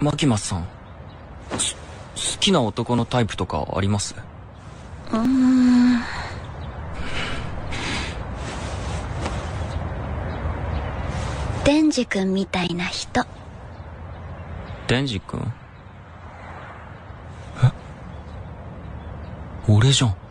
牧間さん、好きな男のタイプとかあります？ デンジ君みたいな人。 デンジ君？え、俺じゃん。